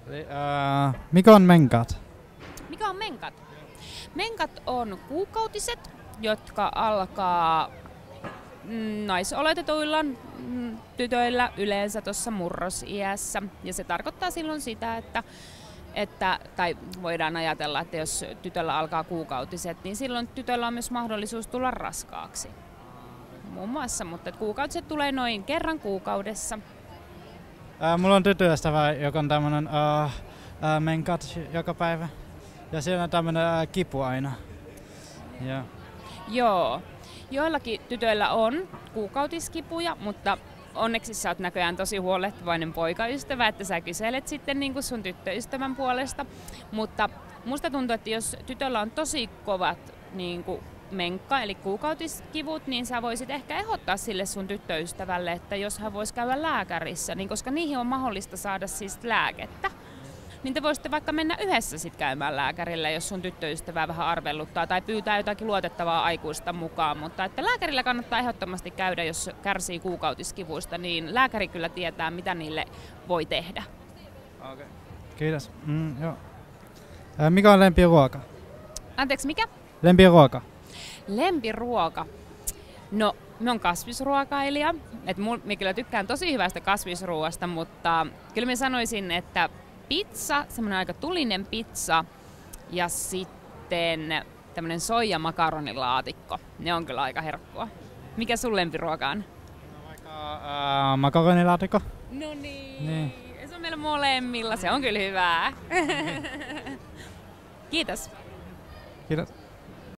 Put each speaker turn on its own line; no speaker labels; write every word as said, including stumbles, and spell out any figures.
Eli, uh, mikä on menkat?
Mikä on menkat? Menkat on kuukautiset, jotka alkaa mm, naisoletetuilla mm, tytöillä yleensä tuossa murrosiässä. Ja se tarkoittaa silloin sitä, että, että, tai voidaan ajatella, että jos tytöllä alkaa kuukautiset, niin silloin tytöllä on myös mahdollisuus tulla raskaaksi. Muun muassa, mutta kuukautiset tulee noin kerran kuukaudessa.
Uh, mulla on tyttöystävä, joka on tämmönen uh, uh, menkat joka päivä. Ja siellä on tämmönen uh, kipu aina. Yeah.
Joo. Joillakin tytöillä on kuukautiskipuja, mutta onneksi sä oot näköjään tosi huolehtivainen poikaystävä, että sä kyselet sitten niin kuin sun tyttöystävän puolesta. Mutta musta tuntuu, että jos tytöllä on tosi kovat niin kuin menkka, eli kuukautiskivut, niin sä voisit ehkä ehdottaa sille sun tyttöystävälle, että jos hän voisi käydä lääkärissä, niin koska niihin on mahdollista saada siis lääkettä, niin te voisitte vaikka mennä yhdessä sit käymään lääkärillä, jos sun tyttöystävää vähän arvelluttaa tai pyytää jotakin luotettavaa aikuista mukaan. Mutta että lääkärillä kannattaa ehdottomasti käydä, jos kärsii kuukautiskivuista, niin lääkäri kyllä tietää, mitä niille voi tehdä.
Okay. Kiitos. Mm, joo. Äh, mikä on lempiruoka?
Anteeksi, mikä?
Lempiruoka.
Lempiruoka. No, mä oon kasvisruokailija. Et mul, mä kyllä tykkään tosi hyvästä kasvisruoasta, mutta kyllä mä sanoisin, että pizza, semmoinen aika tulinen pizza ja sitten tämmönen soijamakaronilaatikko. Ne on kyllä aika herkkua. Mikä sun lempiruoka on?
No, vaikka uh, makaronilaatikko.
No niin.
niin.
Se on meillä molemmilla. Se on kyllä hyvää. Kiitos.
Kiitos.